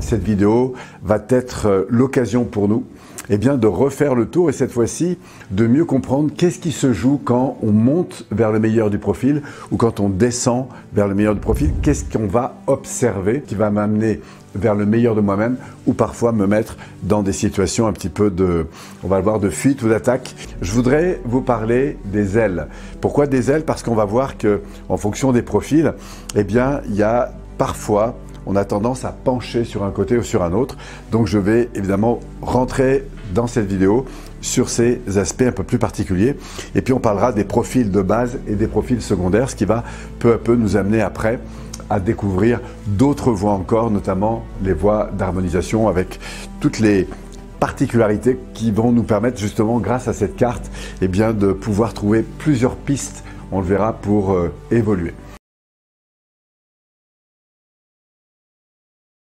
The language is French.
Cette vidéo va être l'occasion pour nous de refaire le tour et cette fois-ci de mieux comprendre qu'est-ce qui se joue quand on monte vers le meilleur du profil ou quand on descend vers le meilleur du profil. Qu'est-ce qu'on va observer qui va m'amener vers le meilleur de moi-même ou parfois me mettre dans des situations un petit peu on va le voir, de fuite ou d'attaque. Je voudrais vous parler des ailes. Pourquoi des ailes? Parce qu'on va voir que en fonction des profils, il y a parfois on a tendance à pencher sur un côté ou sur un autre. Donc je vais évidemment rentrer dans cette vidéo sur ces aspects un peu plus particuliers. Et puis on parlera des profils de base et des profils secondaires, ce qui va peu à peu nous amener après à découvrir d'autres voies encore, notamment les voies d'harmonisation avec toutes les particularités qui vont nous permettre justement, grâce à cette carte, de pouvoir trouver plusieurs pistes, on le verra, pour évoluer.